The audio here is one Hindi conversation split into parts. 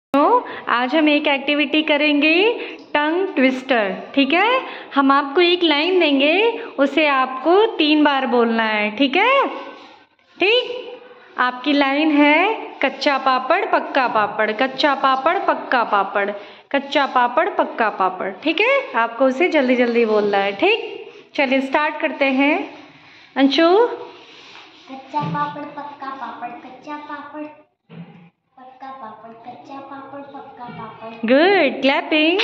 आज हम एक एक्टिविटी करेंगे टंग ट्विस्टर। ठीक है, हम आपको एक लाइन देंगे, उसे आपको 3 बार बोलना है। ठीक है, ठीक। आपकी लाइन है कच्चा पापड़ पक्का पापड़, कच्चा पापड़ पक्का पापड़, कच्चा पापड़ पक्का पापड़। ठीक है, आपको उसे जल्दी जल्दी बोलना है। ठीक, चलिए स्टार्ट करते हैं। अंशु, कच्चा पापड़ पक्का पापड़, कच्चा पापड़ पक्का पापड़, कच्चा पापड़ पक्का पापड़। Good, clapping.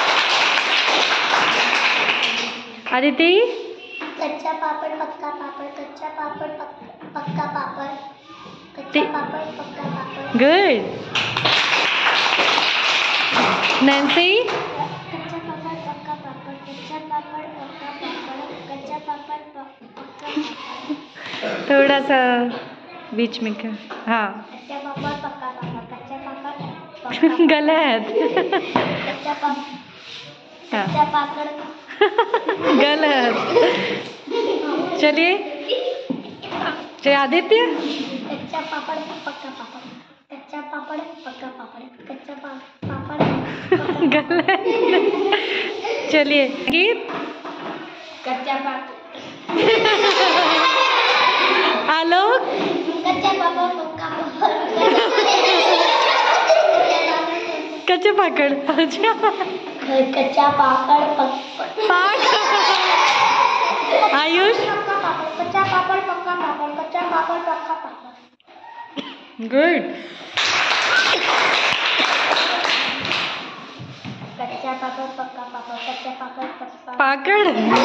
अदिति, कच्चा पापड़ पक्का पापड़, कच्चा पापड़ पक्का पापड़, कच्चा पापड़ पक्का पापड़। गुड। नैन्सी, कच्चा पापड़ पक्का पापड़, कच्चा पापड़ पक्का पापड़, कच्चा पापड़ पक्का पापड़। थोड़ा सा बीच में क्या? हाँ, कच्चा पापड़ पक्का पापड़, कच्चा पापड़ गलत। कच्चा पापड़, हाँ, कच्चा पापड़ गलत। चलिए, आदित्य, कच्चा पापड़ पक्का पापड़, कच्चा पापड़ पक्का पापड़, कच्चा पापड़ गलत। चलिए, गीत, कच्चा पापड़, आलोक, कच्चा पापड़ पक्का पापड़, कच्चा पाकड़। कच्चा पापड़ पाक। आयुष, कच्चा पापड़ पक्का पापड़, कच्चा पापड़ पक्का पापड़। गुड। कच्चा पापड़ पक्का पापड़, कच्चा पापड़ पक्का पाकड़।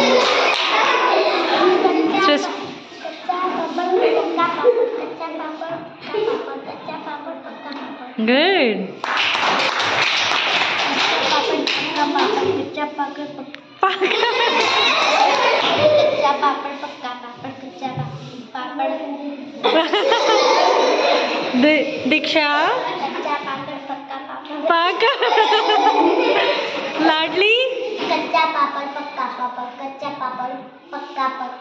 कच्चा पापड़ पक्का पापड़, कच्चा पापड़ पक्का पापड़, कच्चा पापड़ पक्का पापड़। गुड। कच्चा पापड़ पक्का पापड़, कच्चा पापड़। दीक्षा, कच्चा पापड़ पक्का पापड़, पाकड़। लाडली, कच्चा पापड़ पक्का पापड़, कच्चा पापड़ पक्का पापड़।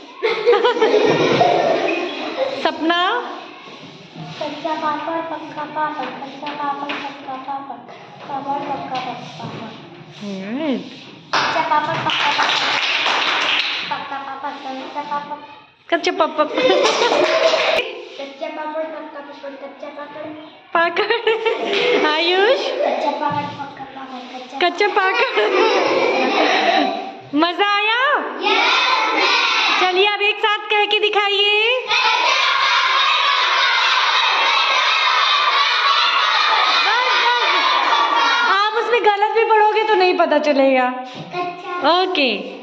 सपना, कच्चा पापड़ पक्का पापड़, कच्चा पापड़ पक्का पापड़, पापड़ पक्का पापड़। कच्चा पापड़ पक्का पापड़, पक्का पापड़, कच्चा पापड़, कच्चा पापड़। कच्चा पापड़ पक्का पापड़, कच्चा पापड़, पाकड़। आयुष, कच्चा पापड़ पक्का पापड़, कच्चा पाकड़। मजा आया? चलिए अब एक साथ कह के दिखाइए। आप उसमें गलत भी पढ़ोगे तो नहीं पता चलेगा। कच्चा। ओके।